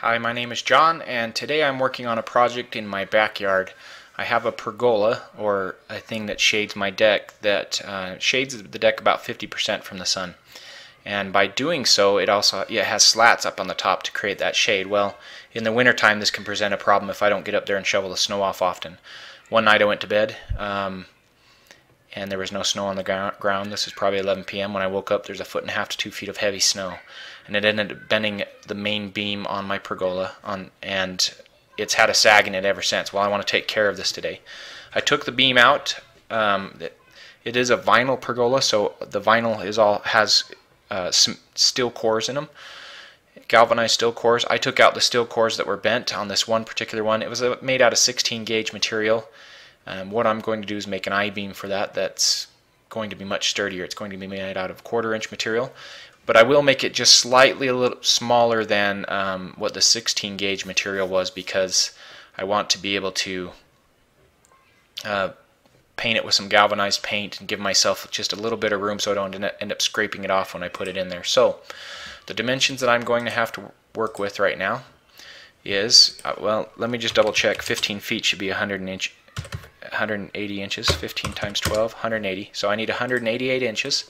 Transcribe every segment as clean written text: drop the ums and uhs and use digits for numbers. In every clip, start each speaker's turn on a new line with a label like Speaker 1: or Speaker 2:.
Speaker 1: Hi, my name is John, and today I'm working on a project in my backyard. I have a pergola, or a thing that shades my deck, that shades the deck about 50% from the sun. And by doing so, it has slats up on the top to create that shade. Well, in the wintertime, this can present a problem if I don't get up there and shovel the snow off often. One night I went to bed, and there was no snow on the ground. This is probably 11 p.m. When I woke up, there's 1.5 to 2 feet of heavy snow, and it ended up bending the main beam on my pergola, and it's had a sag in it ever since. Well, I want to take care of this today. I took the beam out. It is a vinyl pergola, so the vinyl has some steel cores in them, galvanized steel cores. I took out the steel cores that were bent on this one particular one. It was made out of 16 gauge material. What I'm going to do is make an I-beam for that. That's going to be much sturdier. It's going to be made out of 1/4 inch material, but I will make it just slightly a little smaller than what the 16 gauge material was, because I want to be able to paint it with some galvanized paint and give myself just a little bit of room so I don't end up scraping it off when I put it in there. So the dimensions that I'm going to have to work with right now is, well, let me just double check. 15 feet should be 180 inches. 15 times 12, 180. So I need 188 inches.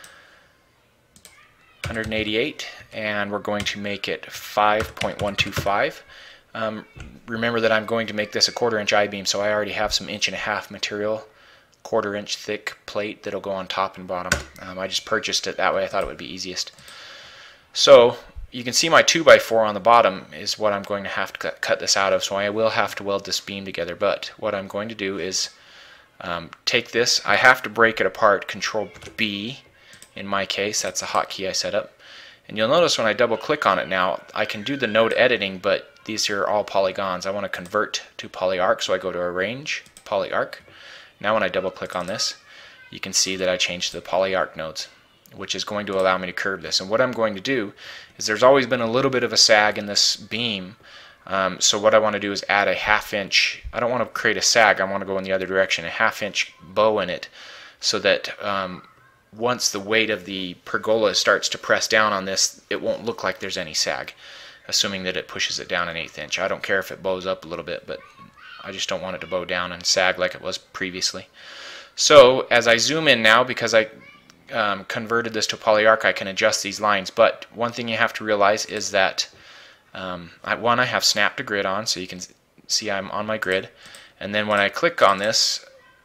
Speaker 1: 188, and we're going to make it 5.125. Remember that I'm going to make this a 1/4 inch I-beam, so I already have some 1.5 inch material, 1/4 inch thick plate that'll go on top and bottom. I just purchased it that way. I thought it would be easiest. So you can see my 2x4 on the bottom is what I'm going to have to cut this out of, so I will have to weld this beam together. But what I'm going to do is take this. I have to break it apart, Control B in my case. That's a hotkey I set up. And you'll notice when I double click on it now, I can do the node editing, but these are all polygons. I want to convert to polyarc, so I go to Arrange, Polyarc. Now when I double click on this, you can see that I changed the polyarc nodes, which is going to allow me to curve this. And what I'm going to do is, there's always been a little bit of a sag in this beam, so what I want to do is add a 1/2 inch. I don't want to create a sag, I want to go in the other direction, a 1/2 inch bow in it, so that once the weight of the pergola starts to press down on this, it won't look like there's any sag, assuming that it pushes it down 1/8 inch. I don't care if it bows up a little bit, but I just don't want it to bow down and sag like it was previously. So as I zoom in now, because I converted this to polyarc, I can adjust these lines. But one thing you have to realize is that I have snap to grid on, so you can see I'm on my grid, and then when I click on this,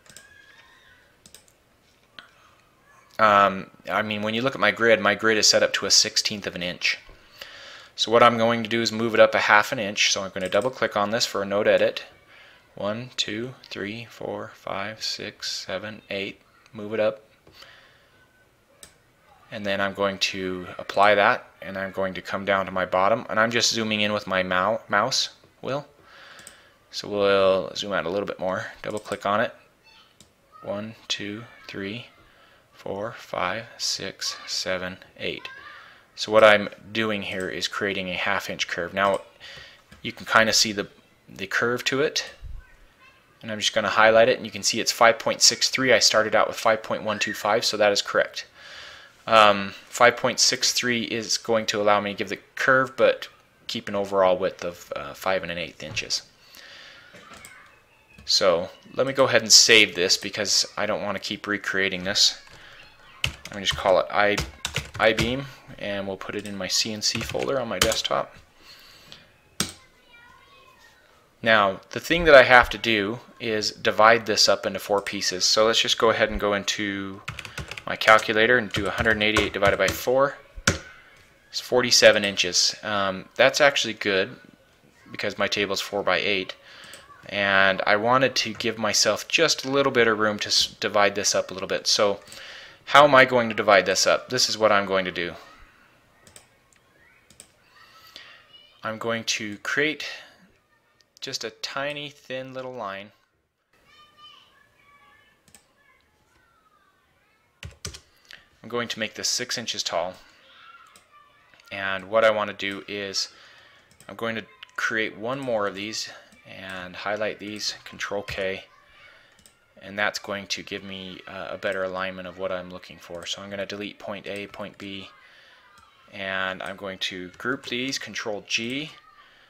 Speaker 1: when you look at my grid is set up to a 1/16 of an inch. So what I'm going to do is move it up a 1/2 inch. So I'm going to double click on this for a node edit. 1, 2, 3, 4, 5, 6, 7, 8. Move it up. And then I'm going to apply that, and I'm going to come down to my bottom, and I'm just zooming in with my mouse wheel. So we'll zoom out a little bit more. Double click on it. 1, 2, 3, 4, 5, 6, 7, 8. So what I'm doing here is creating a 1/2 inch curve. Now you can kind of see the curve to it, and I'm just going to highlight it, and you can see it's 5.63. I started out with 5.125, so that is correct. 5.63 is going to allow me to give the curve, but keep an overall width of 5 1/8 inches. So let me go ahead and save this, because I don't want to keep recreating this. I'm going to just call it I-beam, and we'll put it in my CNC folder on my desktop. Now, the thing that I have to do is divide this up into 4 pieces. So let's just go ahead and go into my calculator and do 188 divided by 4. It's 47 inches. That's actually good, because my table is 4 by 8. And I wanted to give myself just a little bit of room to divide this up a little bit. So how am I going to divide this up? This is what I'm going to do. I'm going to create just a tiny thin little line. I'm going to make this 6 inches tall. And what I want to do is, I'm going to create one more of these and highlight these, Control K, and that's going to give me a better alignment of what I'm looking for. So I'm going to delete point A, point B, and I'm going to group these, Control G,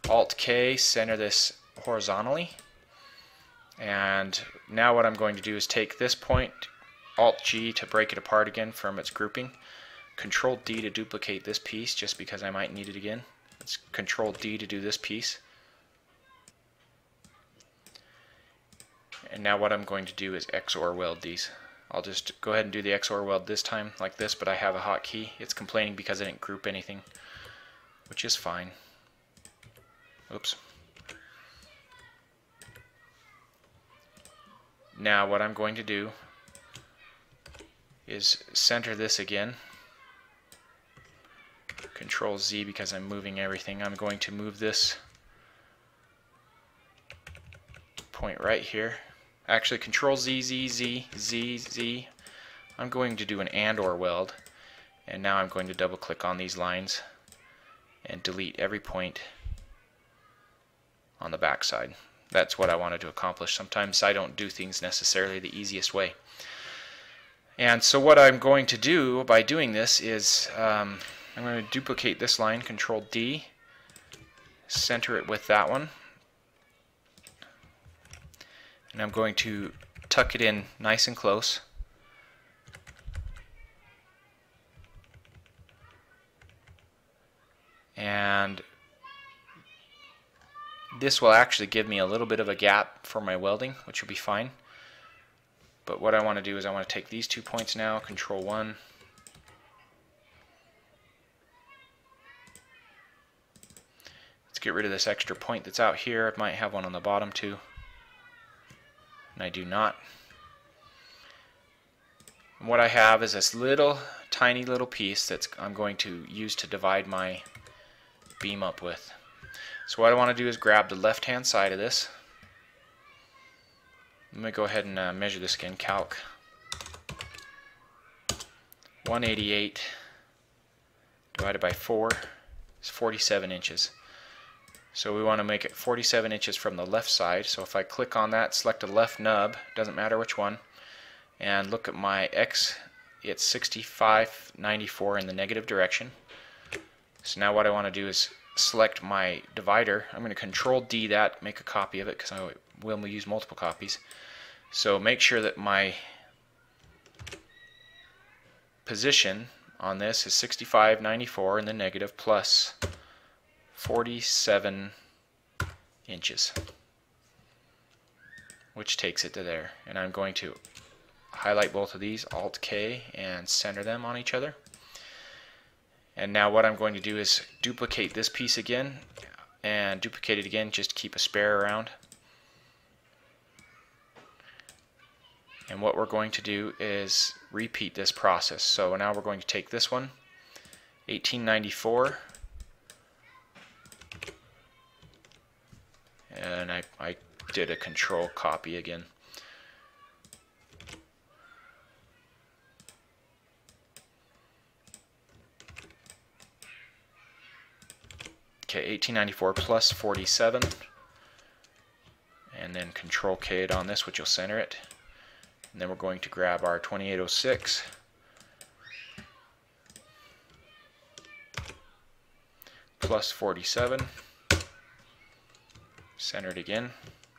Speaker 1: Alt-K, center this horizontally. And now what I'm going to do is take this point, Alt-G to break it apart again from its grouping. Control-D to duplicate this piece just because I might need it again. Let's Control-D to do this piece. And now what I'm going to do is XOR weld these. I'll just go ahead and do the XOR weld this time like this, but I have a hotkey. It's complaining because I didn't group anything, which is fine. Oops. Now what I'm going to do is center this again. Control Z because I'm moving everything. I'm going to move this point right here. Actually, Control Z, Z, Z, Z, Z. I'm going to do an and/or weld, and now I'm going to double click on these lines and delete every point on the back side. That's what I wanted to accomplish. Sometimes I don't do things necessarily the easiest way. And so what I'm going to do by doing this is I'm going to duplicate this line, Control D, center it with that one, and I'm going to tuck it in nice and close. And this will actually give me a little bit of a gap for my welding, which will be fine. But what I want to do is I want to take these 2 points now, Control 1, let's get rid of this extra point that's out here. I might have one on the bottom too, and I do not. And what I have is this little tiny little piece that I'm going to use to divide my beam up with. So what I want to do is grab the left hand side of this. Let me go ahead and measure this again. Calc 188 divided by 4 is 47 inches. So we want to make it 47 inches from the left side. So if I click on that, select the left nub, doesn't matter which one, and look at my X, it's 65.94 in the negative direction. So now what I want to do is select my divider. I'm going to Control D that, make a copy of it because I will use multiple copies. So make sure that my position on this is 65.94 in the negative plus 47 inches, which takes it to there. And I'm going to highlight both of these, Alt-K, and center them on each other. And now what I'm going to do is duplicate this piece again and duplicate it again just to keep a spare around. And what we're going to do is repeat this process. So now we're going to take this one, 1894, and I did a control copy again. Okay, 1894 plus 47, and then Control K it on this, which will center it. And then we're going to grab our 2806, plus 47, center it again.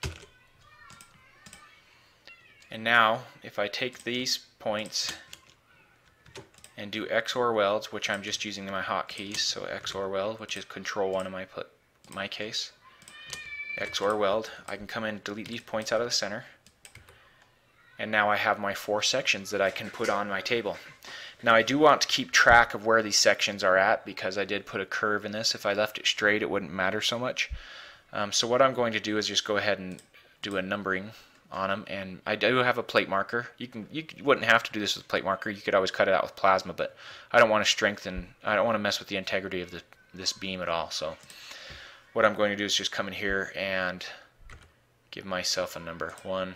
Speaker 1: And now, if I take these points and do XOR welds, which I'm just using my hotkeys, so XOR weld, which is Control 1 in my case, XOR weld, I can come in and delete these points out of the center. And now I have my 4 sections that I can put on my table. Now I do want to keep track of where these sections are at because I did put a curve in this. If I left it straight, it wouldn't matter so much. So what I'm going to do is just go ahead and do a numbering on them. And I do have a plate marker. You wouldn't have to do this with a plate marker. You could always cut it out with plasma, but I don't want to mess with the integrity of this beam at all. So what I'm going to do is just come in here and give myself a number 1.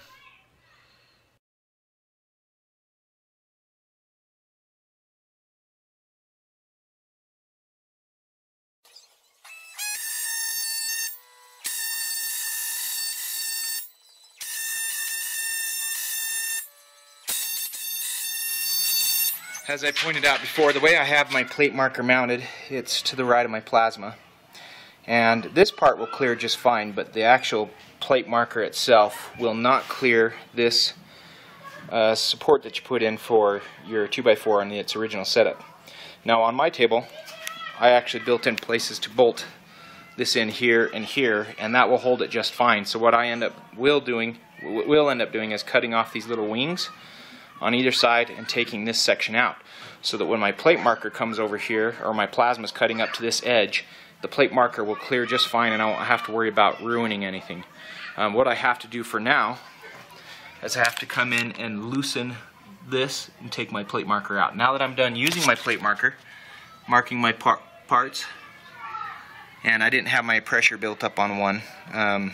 Speaker 1: As I pointed out before, the way I have my plate marker mounted, it's to the right of my plasma. And this part will clear just fine, but the actual plate marker itself will not clear this support that you put in for your 2x4 on its original setup. Now on my table, I actually built in places to bolt this in here, and that will hold it just fine. So what I will end up doing is cutting off these little wings on either side and taking this section out, so that when my plate marker comes over here, or my plasma is cutting up to this edge, the plate marker will clear just fine and I won't have to worry about ruining anything. What I have to do for now is I have to come in and loosen this and take my plate marker out. Now that I'm done using my plate marker, marking my parts, and I didn't have my pressure built up on one, I'll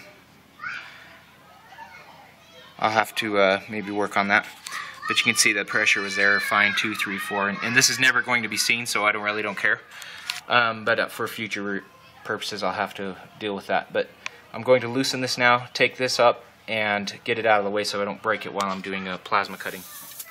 Speaker 1: have to maybe work on that. But you can see the pressure was there fine, 2, 3, 4, and this is never going to be seen, so I really don't care. But for future purposes I'll have to deal with that. But I'm going to loosen this now, take this up, and get it out of the way so I don't break it while I'm doing plasma cutting.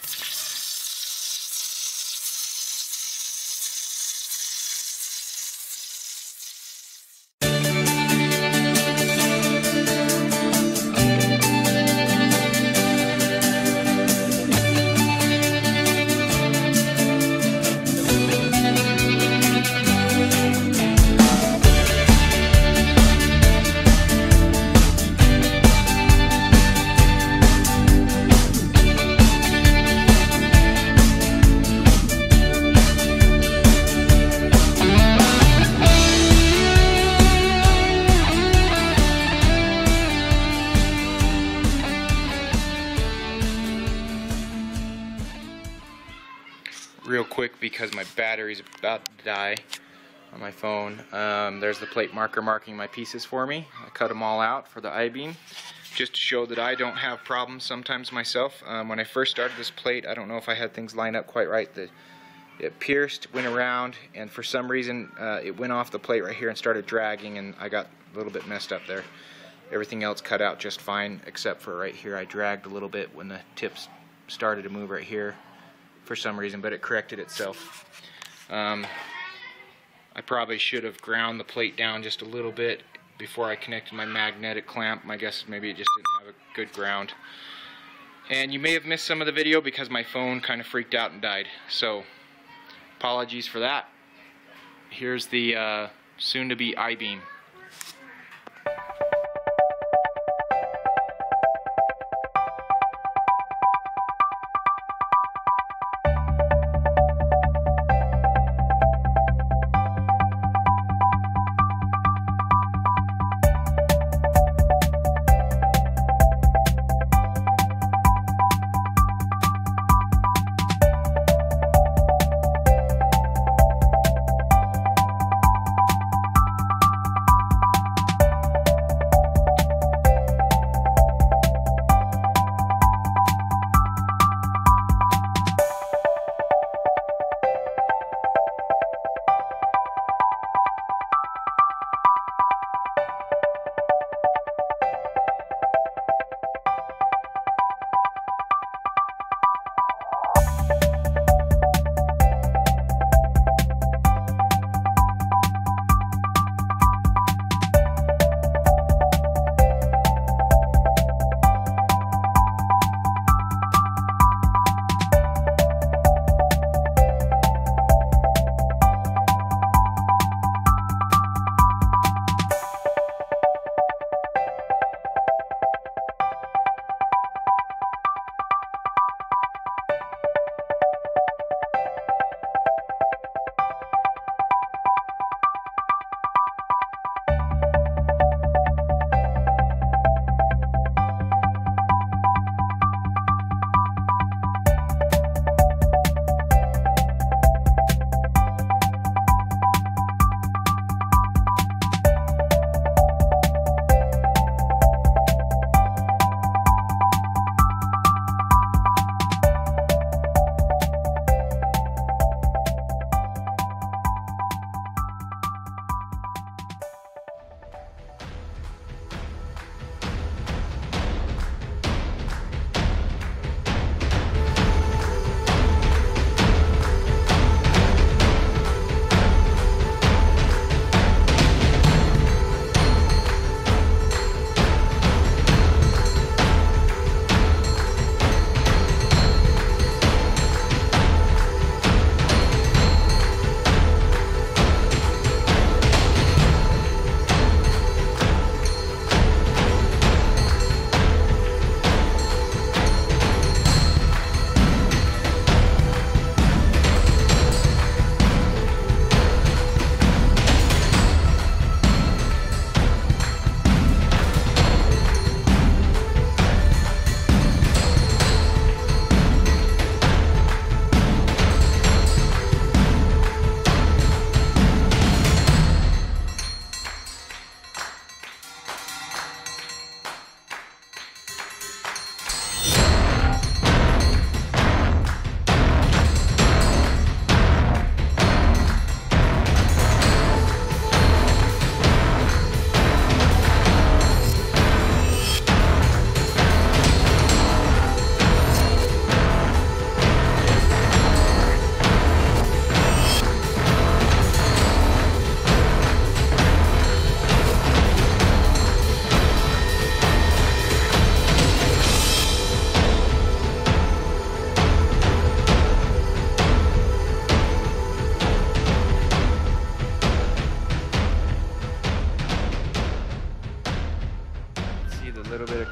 Speaker 1: Real quick, because my battery's about to die on my phone. There's the plate marker marking my pieces for me. I cut them all out for the I-beam just to show that I don't have problems sometimes myself. When I first started this plate, I don't know if I had things lined up quite right. It pierced, went around, and for some reason it went off the plate right here and started dragging, and I got a little bit messed up there. Everything else cut out just fine except for right here. I dragged a little bit when the tips started to move right here for some reason, but it corrected itself. I probably should have ground the plate down just a little bit before I connected my magnetic clamp. My guess is maybe it just didn't have a good ground. And you may have missed some of the video because my phone kind of freaked out and died. So apologies for that. Here's the soon-to-be I-beam.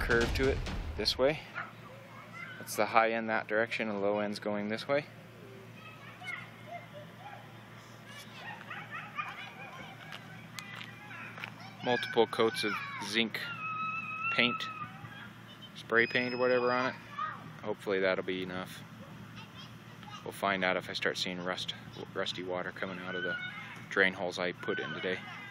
Speaker 1: curve to it this way. That's the high end that direction, and the low end's going this way. Multiple coats of zinc paint, spray paint or whatever on it. Hopefully that'll be enough. We'll find out if I start seeing rusty water coming out of the drain holes I put in today.